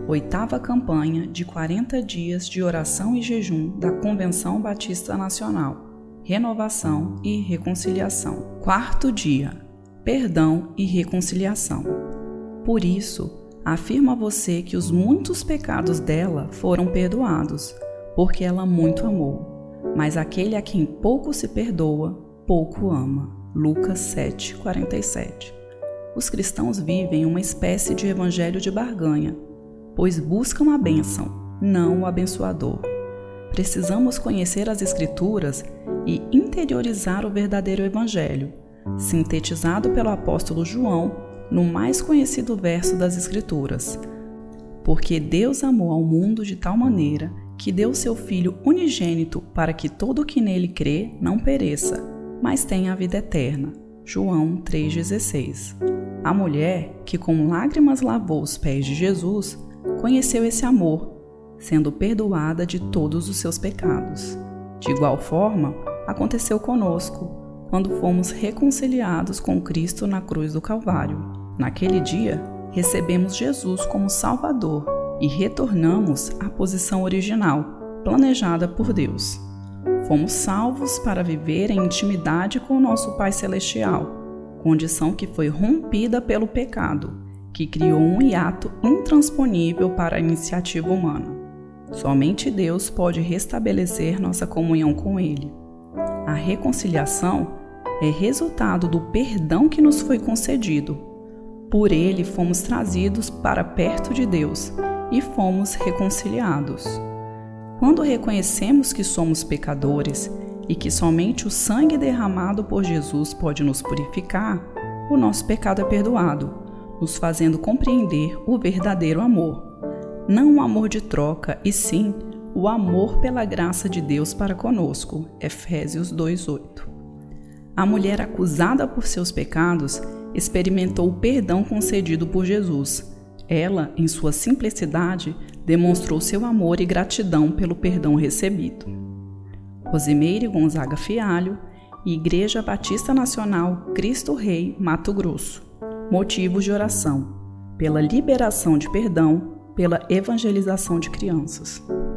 8ª campanha de 40 dias de oração e jejum da Convenção Batista Nacional, Renovação e Reconciliação. 4º dia, perdão e reconciliação. Por isso, afirmo a você que os muitos pecados dela foram perdoados, porque ela muito amou. Mas aquele a quem pouco se perdoa, pouco ama. Lucas 7:47. Os cristãos vivem uma espécie de evangelho de barganha, pois buscam a bênção, não o abençoador. Precisamos conhecer as Escrituras e interiorizar o verdadeiro evangelho, sintetizado pelo apóstolo João no mais conhecido verso das Escrituras. Porque Deus amou ao mundo de tal maneira que deu seu Filho unigênito para que todo o que nele crê não pereça, mas tenha a vida eterna. João 3,16. A mulher que com lágrimas lavou os pés de Jesus conheceu esse amor, sendo perdoada de todos os seus pecados. De igual forma, aconteceu conosco, quando fomos reconciliados com Cristo na cruz do Calvário. Naquele dia, recebemos Jesus como Salvador e retornamos à posição original, planejada por Deus. Fomos salvos para viver em intimidade com o nosso Pai Celestial, condição que foi rompida pelo pecado, que criou um hiato intransponível para a iniciativa humana. Somente Deus pode restabelecer nossa comunhão com Ele. A reconciliação é resultado do perdão que nos foi concedido. Por Ele fomos trazidos para perto de Deus e fomos reconciliados. Quando reconhecemos que somos pecadores e que somente o sangue derramado por Jesus pode nos purificar, o nosso pecado é perdoado, nos fazendo compreender o verdadeiro amor. Não o amor de troca, e sim o amor pela graça de Deus para conosco. Efésios 2:8. A mulher acusada por seus pecados experimentou o perdão concedido por Jesus. Ela, em sua simplicidade, demonstrou seu amor e gratidão pelo perdão recebido. Rosimeire Gonzaga Fialho, Igreja Batista Nacional Cristo Rei, Mato Grosso. Motivos de oração: pela liberação de perdão, pela evangelização de crianças.